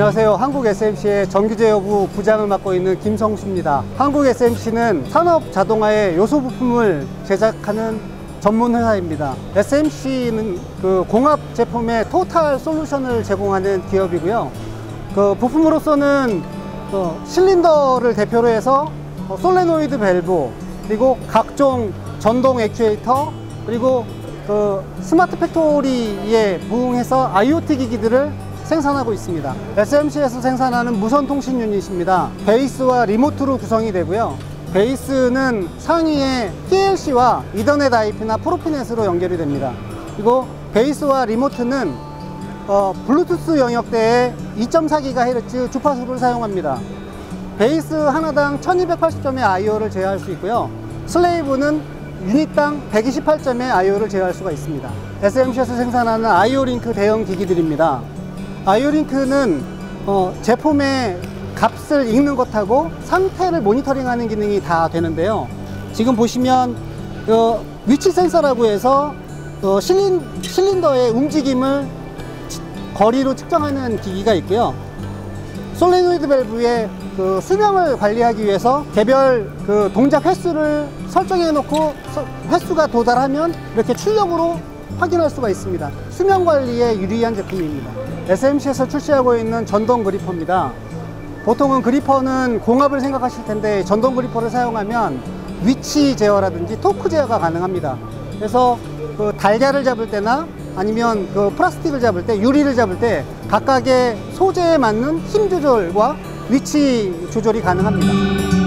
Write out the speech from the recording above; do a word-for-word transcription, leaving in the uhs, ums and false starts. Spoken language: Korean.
안녕하세요. 한국 에스엠씨의 전기제어부 부장을 맡고 있는 김성수입니다. 한국 에스엠씨는 산업 자동화의 요소 부품을 제작하는 전문 회사입니다. 에스엠씨는 그 공합 제품의 토탈 솔루션을 제공하는 기업이고요. 그 부품으로서는 그 실린더를 대표로 해서 솔레노이드 밸브, 그리고 각종 전동 액추에이터, 그리고 그 스마트 팩토리에 부응해서 아이오티 기기들을 생산하고 있습니다. 에스엠씨에서 생산하는 무선 통신 유닛입니다. 베이스와 리모트로 구성이 되고요. 베이스는 상위에 티엘씨와 이더넷 아이피나 프로피넷으로 연결이 됩니다. 그리고 베이스와 리모트는 어, 블루투스 영역대의 이 점 사 기가헤르츠 주파수를 사용합니다. 베이스 하나당 천이백팔십 점의 아이오를 제어할 수 있고요. 슬레이브는 유닛당 백이십팔 점의 아이오를 제어할 수가 있습니다. 에스엠씨에서 생산하는 아이오링크 대형 기기들입니다. 아이오링크는 어, 제품의 값을 읽는 것하고 상태를 모니터링하는 기능이 다 되는데요. 지금 보시면 어, 위치 센서라고 해서 어, 실린, 실린더의 움직임을 거리로 측정하는 기기가 있고요. 솔레노이드 밸브의 그 수명을 관리하기 위해서 개별 그 동작 횟수를 설정해 놓고 횟수가 도달하면 이렇게 출력으로 확인할 수가 있습니다. 수명 관리에 유리한 제품입니다. 에스엠씨에서 출시하고 있는 전동 그리퍼입니다. 보통은 그리퍼는 공합을 생각하실 텐데 전동 그리퍼를 사용하면 위치 제어라든지 토크 제어가 가능합니다. 그래서 그 달걀을 잡을 때나 아니면 그 플라스틱을 잡을 때, 유리를 잡을 때 각각의 소재에 맞는 힘 조절과 위치 조절이 가능합니다.